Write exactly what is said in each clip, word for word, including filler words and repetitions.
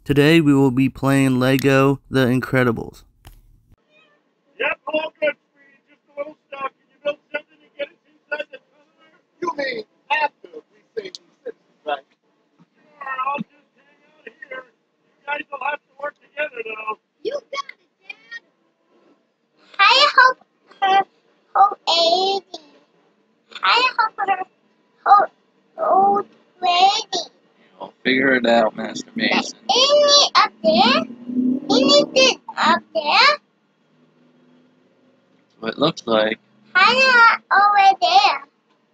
Today we will be playing Lego The Incredibles. Yep, all good, sweetie. Just a little stuck. Can you build something and get it inside the tunnel? You mean after we save these citizens, right? Sure, I'll just hang out here. You guys will have to work together, though. You got it, Dad. I hope her old lady. I hope her old, old lady. I'll figure it out, Master Mason. Isn't it up there? Isn't it up there? That's what it looks like. Hannah over there.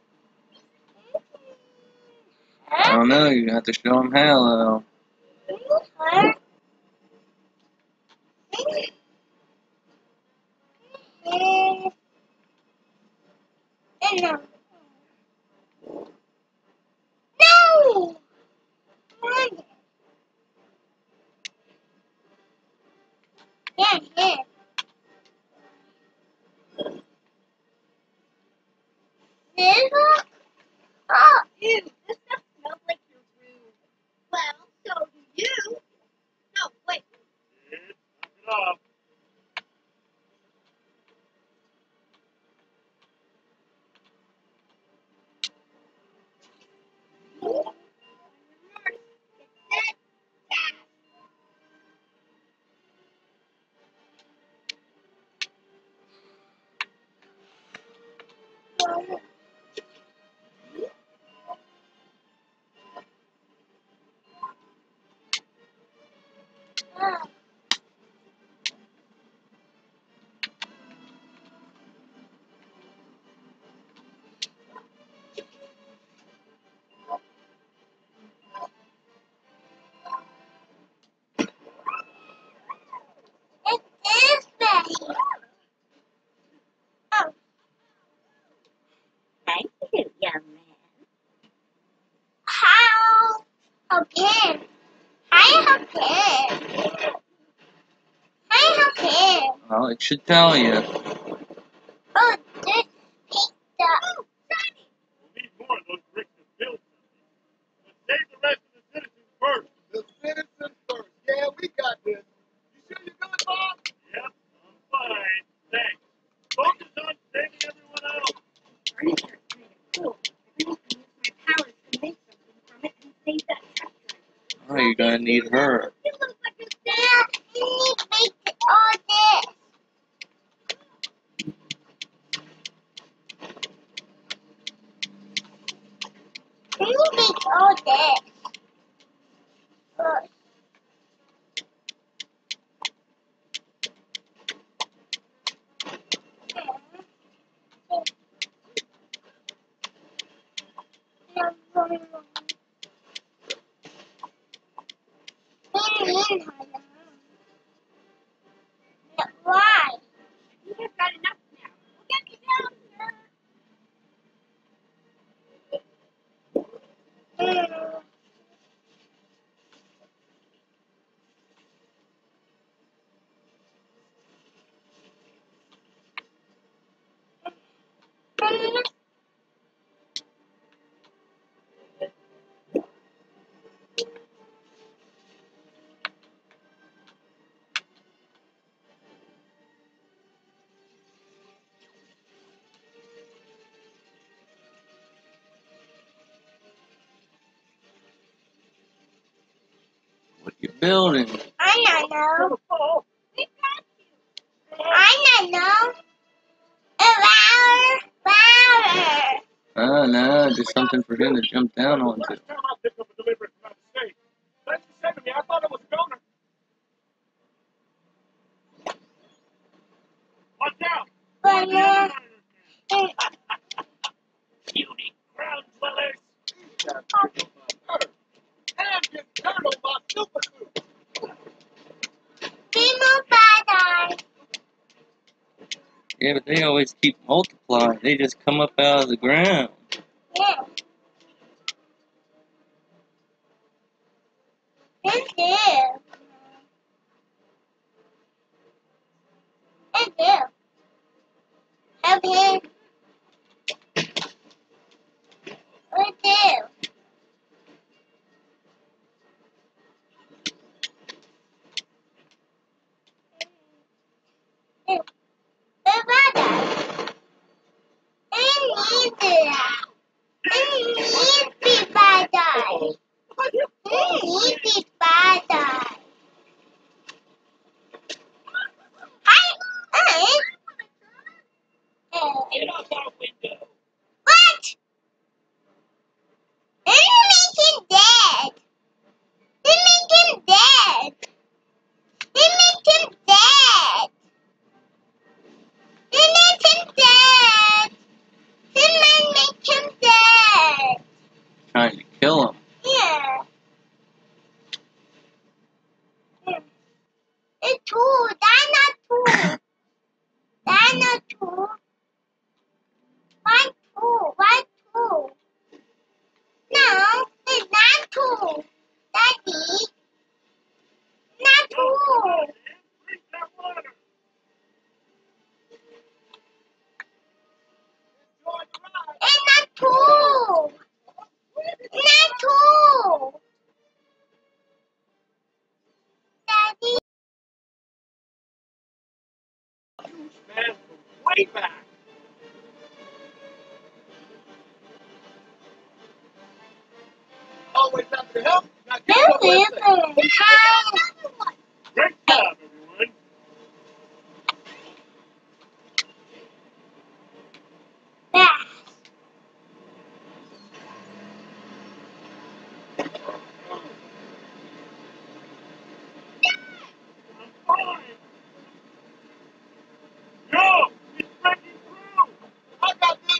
I don't know, you have to show him how, though. Her. No. No! Yeah, yeah. This one? Oh, ew, this stuff smells like your room. Well, so do you. No, wait. Yeah, knock it off. It is ready. Oh. Thank you, young man. How? Okay. I okay. I okay. Well, it should tell you. Oh, this pizza. Oh, Sonny. We'll need more of those bricks to build something. But save the rest of the citizens first. The citizens first. Yeah, we got this. You sure you're good, Bob? Yep, I'm fine. Thanks. Focus on saving everyone else. Furniture is kind of cool. I think I can use my powers to make something from it and save that truck driver. Oh, you're gonna need her. You look like a dad. You need to make all this. You need to make all this. First. Why? You have got enough now. We'll get you down, sir. What you building? I don't know. Oh, We got you. I don't know. A flower. Oh, no, just something for him to jump down onto. last time I picked up a delivery from out of state. That's the said to me. I thought it was a donor. Watch out! Flower. Puny ground dwellers. And get turtle my super suit. Rainbow bad Yeah, but they always keep multiplying. They just come up out of the ground. Yeah. This is. This is. Up here. Right there. How? Great job, everyone. That. I'm fine. No, it's breaking through. I got this.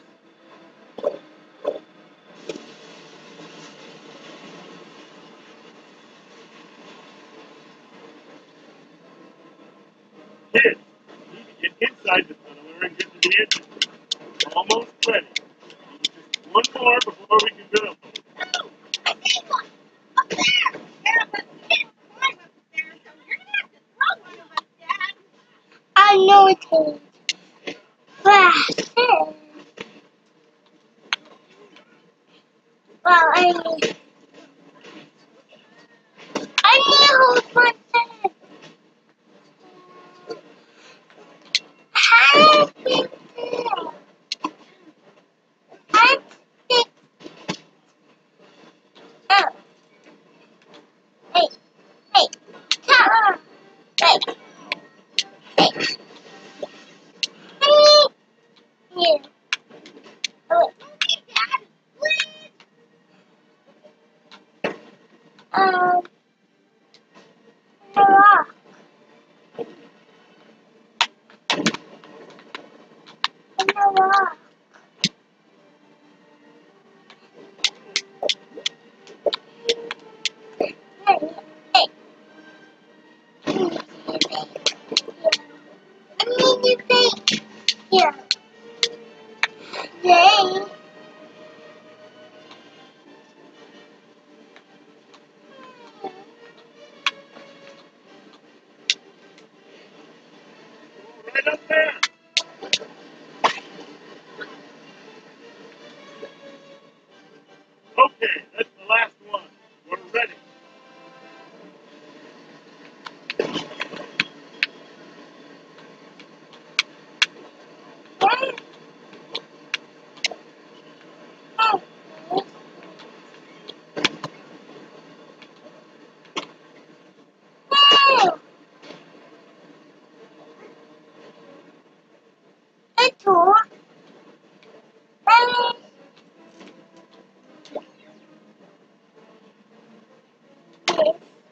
Kids, you need to get inside the tunneler and get to the engine. We're almost ready. Just one more before we can go. I see one. Up there. Yeah, but we didn't climb up there, so you're gonna have to throw one of us, Dad. I know it is. Fast. Well, I need. I need a whole bunch of. How did you do? I think. Oh. Hey. Hey. Come on. Hey. Hey. I need you. Oh, wait. Dad, please. Um. The rock. In the rock. Hey. Hey. I need you think. Here. Yay. Right up there. Okay, that's the last one. We're ready. Yay. Oh. Yay. It's all. Hey. Yes.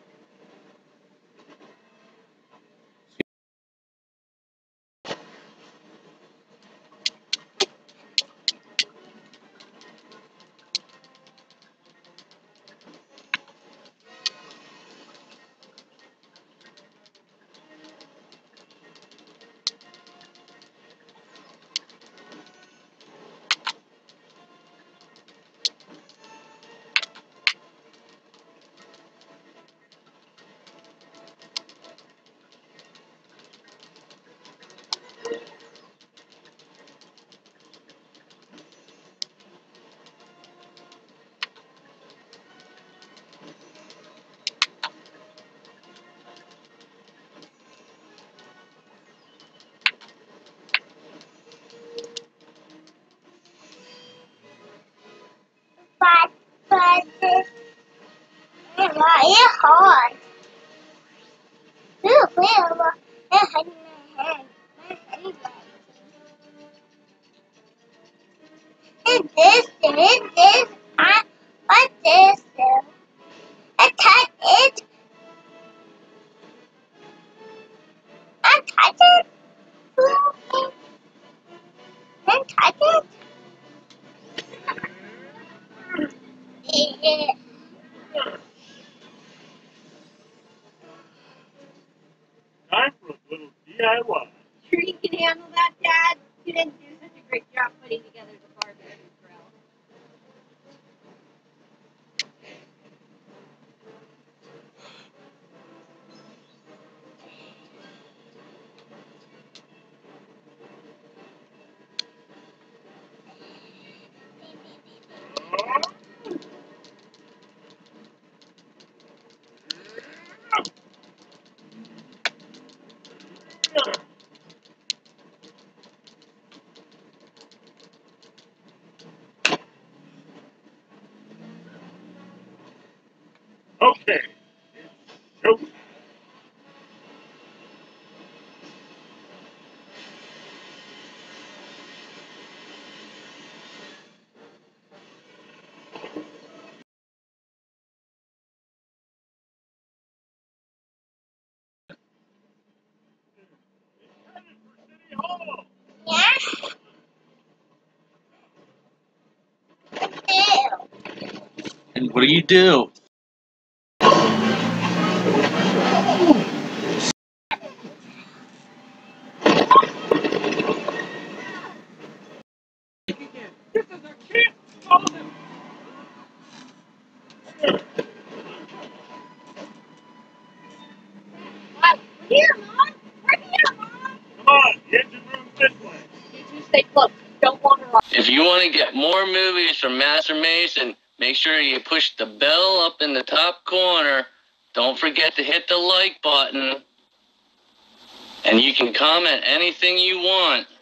But, but this is hard. Ooh, well, my head, my head, my head is And this, and this, I, what this do? I touch it. I touch it. I touch it. Yeah. Time for a little D I Y. Sure you can handle that, Dad? You didn't do such a great job putting together the barbecue grill. What do you do? Here, Mom. We're here, Mom. Come on, the engine room's this way. You two stay close. Don't wander off. If you want to get more movies from Master Mason, make sure you push the bell up in the top corner. Don't forget to hit the like button. And you can comment anything you want.